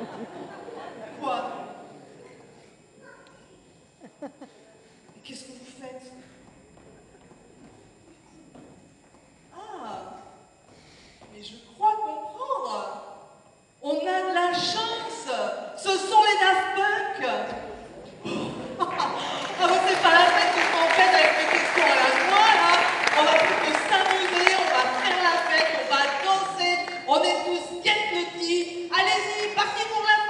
Quoi? Mais qu'est-ce que vous faites? Ah, mais je crois comprendre. On a de la chance. Ce sont les Daft Punk. Ah, mais c'est pas la peine que je m'embête avec mes questions à la noix, là. On va plutôt s'amuser, on va faire la fête, on va danser. On est tous get lucky. Allez-y, partez pour la